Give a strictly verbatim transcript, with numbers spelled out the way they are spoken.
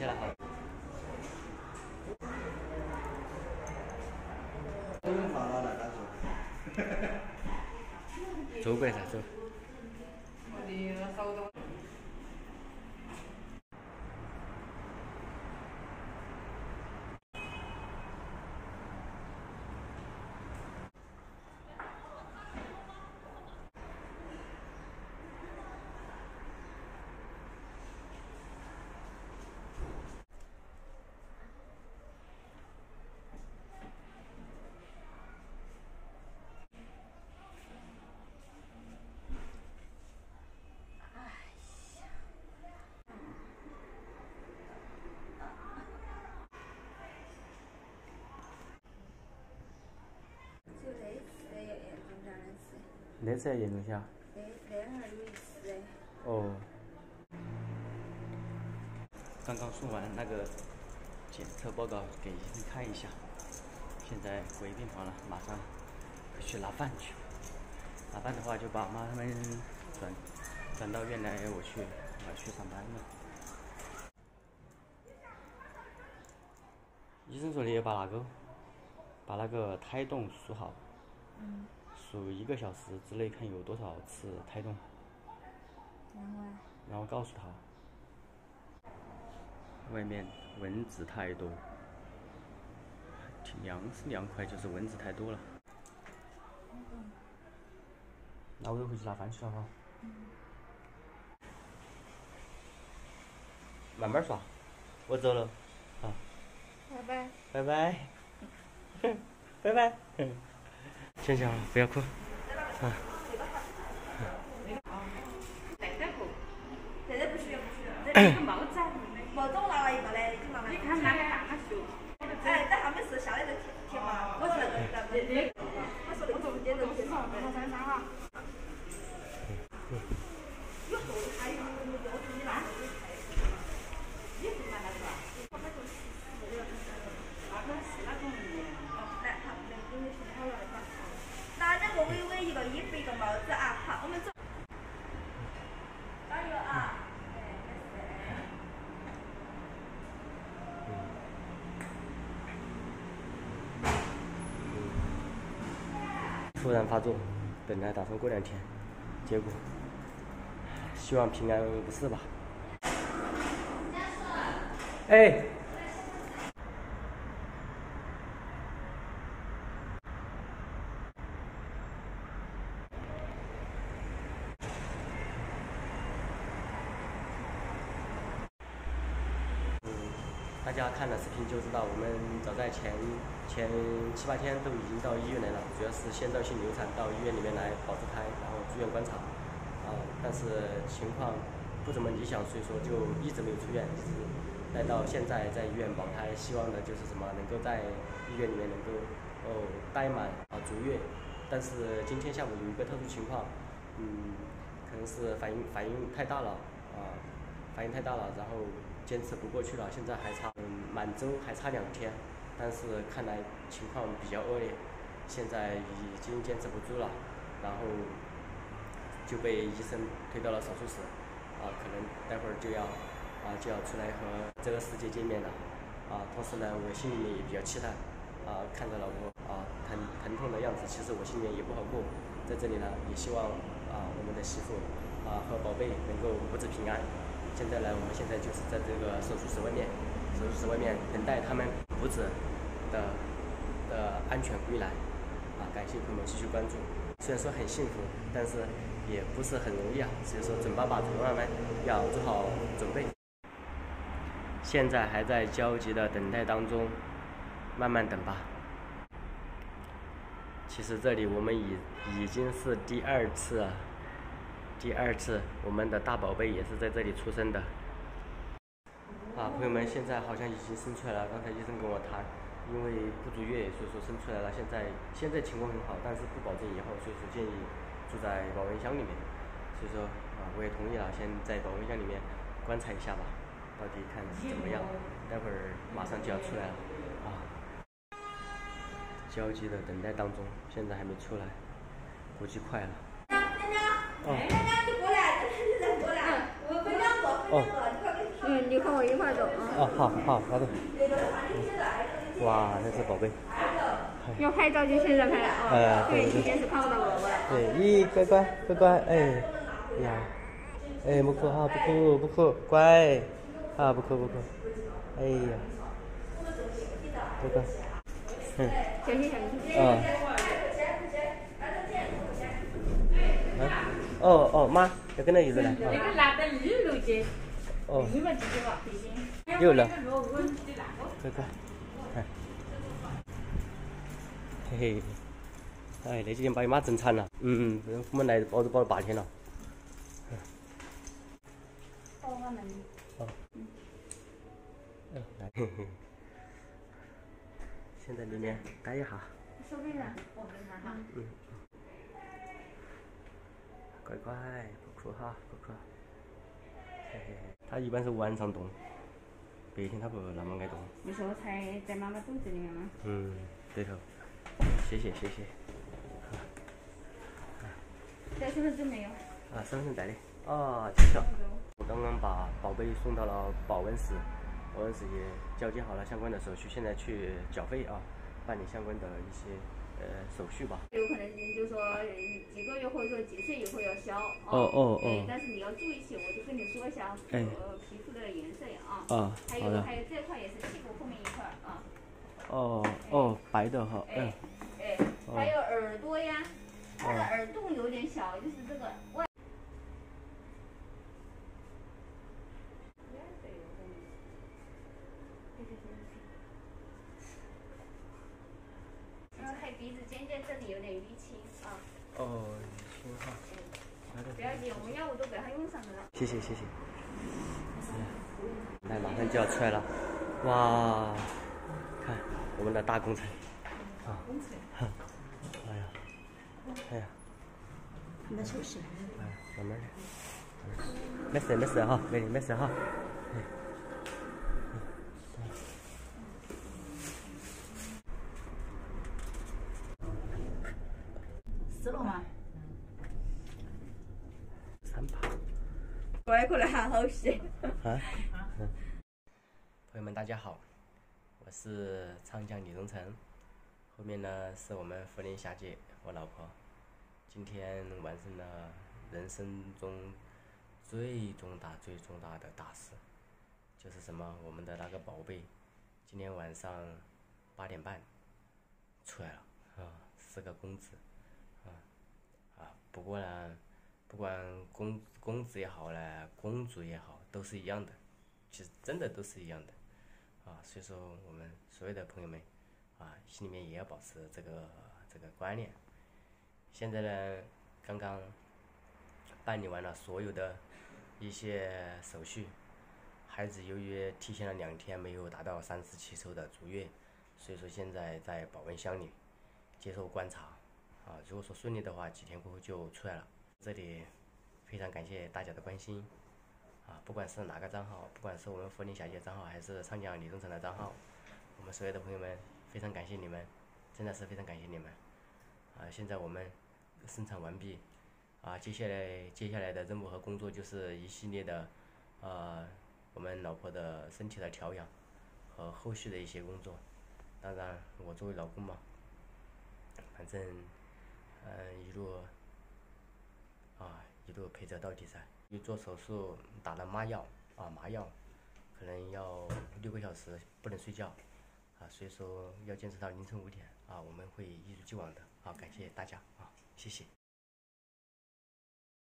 起来好。走过来噻，走。那次严重些？ 那那儿有一次。 哦。刚刚送完那个检测报告给医生看一下，现在回病房了，马上去拿饭去。拿饭的话就把妈他们转转到院来，我去我要去上班了。医生说你把那个把那个胎动数好。 嗯。 数一个小时之内看有多少次胎动， 然后啊？ 然后告诉他，外面蚊子太多，挺凉是凉快，就是蚊子太多了。 嗯。 那我就回去拿饭去了哈。 嗯。 慢慢耍，我走了，啊。 拜拜。 拜拜。拜拜。行行，不要哭。啊。 现在不需要，不需要。这个帽子啊，帽子我拿了一个嘞，你拿了。你看那个大袖。哎，在上面是下来的贴贴嘛，我是那个咱们。我说的中间的贴上。我三三哈。有后还有有有你那。也不买那个。我那个是那个那个是那种哦，来，好，来给你选好了的话。那两个围围一个衣服一个帽子啊，好，我们走。加油啊！哎，没事。 突然发作，本来打算过两天，结果希望平安无事吧。哎。大家看了视频就知道，我们早在前前七八天都已经到医院来了，主要是先兆性流产到医院里面来保质胎，然后住院观察，啊，但是情况不怎么理想，所以说就一直没有出院，一直待到现在在医院保胎，希望的就是什么能够在医院里面能够哦待满啊足月，但是今天下午有一个特殊情况，嗯，可能是反应反应太大了啊，反应太大了，然后坚持不过去了，现在还差嗯满周还差两天，但是看来情况比较恶劣，现在已经坚持不住了，然后就被医生推到了手术室，啊，可能待会儿就要啊就要出来和这个世界见面了，啊，同时呢，我心里面也比较期待，啊，看着老婆啊疼疼痛的样子，其实我心里面也不好过，在这里呢，也希望啊我们的媳妇啊和宝贝能够母子平安。现在呢，我们现在就是在这个手术室外面，手术室外面等待他们母子的的安全归来。啊，感谢朋友们继续关注。虽然说很幸福，但是也不是很容易啊。所以说，准爸爸、准妈妈们要做好准备。现在还在焦急的等待当中，慢慢等吧。其实这里我们已已经是第二次了。第二次，我们的大宝贝也是在这里出生的。啊，朋友们，现在好像已经生出来了。刚才医生跟我谈，因为不足月，所以说生出来了。现在现在情况很好，但是不保证以后，所以说建议住在保温箱里面。所以说啊，我也同意了，先在保温箱里面观察一下吧，到底看是怎么样。待会儿马上就要出来了啊，焦急的等待当中，现在还没出来，估计快了。 哦，娘娘，你过来，这是人过来，我分两个，分两个，你快给。 嗯，你和我一块走啊。 哦，好好，好的。哇，那是宝贝。 要拍照就现在拍啊。 呃， 对， 对今天是看不到宝宝了。 对，咦，乖乖乖乖，哎呀，哎，不哭哈，不哭不哭，乖，啊，不哭不哭，哎呀，乖乖，嗯， 小心小心。 啊，啊，哦哦，妈，要跟着一起来。 那个拿到二楼去， 哦， 你们自己往北京。 有了，乖乖，看，嘿嘿。哎，那几天把你妈整惨了。嗯嗯，我们来包子包了八天了。 包我们。 哦。嗯，来，嘿嘿。先在里面待一下。 手背上，我给他哈。 嗯。乖乖，不哭哈，不哭。嘿嘿嘿，他一般是晚上动，白天他不那么爱动。 你说才在妈妈肚子里面吗？ 嗯，对头。谢谢谢谢。 带身份证没有？ 啊，身份证带的。啊，谢谢。我刚刚把宝贝送到了保温室，保温室也交接好了相关的手续，现在去缴费啊，办理相关的一些呃手续吧。 有可能就是说几个月或者说几岁以后要消。 哦哦哦。 哎，但是你要注意些，我就跟你说一下， 哎， 呃，皮肤的颜色呀啊。 啊， 还有还有这块也是屁股后面一块啊。 哦哦，白的哈，嗯。 哎，还有耳朵呀。它的耳洞有点小，就是这个外。然后还鼻子尖尖这里有点淤青啊。 哦，淤青哈。 不要紧，我们药物都给他用上了。 谢谢谢谢。来，马上就要出来了，哇！看我们的大工程。啊。工程。哎呀，哎呀。 没出息。 哎，慢慢的。没事没事哈，美丽没事哈。 四楼吗？ 三爬。 乖过来好好些。 啊。嗯。朋友们，大家好，我是昌江李宗成，后面呢是我们福林霞姐，我老婆。今天完成了人生中最重大、最重大的大事，就是什么？我们的那个宝贝，今天晚上八点半出来了啊，是个公子啊啊！不过呢，不管公公子也好呢，公主也好，都是一样的，其实真的都是一样的啊。所以说，我们所有的朋友们啊，心里面也要保持这个这个观念。现在呢，刚刚办理完了所有的一些手续，孩子由于提前了两天没有达到三十七周的足月，所以说现在在保温箱里接受观察啊。如果说顺利的话，几天过后就出来了。这里非常感谢大家的关心啊，不管是哪个账号，不管是我们福林小姐账号，还是昌江李宗成的账号，我们所有的朋友们非常感谢你们，真的是非常感谢你们啊！现在我们生产完毕啊，接下来接下来的任务和工作就是一系列的呃我们老婆的身体的调养和后续的一些工作。当然我作为老公嘛，反正嗯、呃、一路啊一路陪着到底噻。因为做手术打了麻药啊麻药，可能要六个小时不能睡觉啊，所以说要坚持到凌晨五点啊，我们会一如既往的啊，感谢大家啊，谢谢。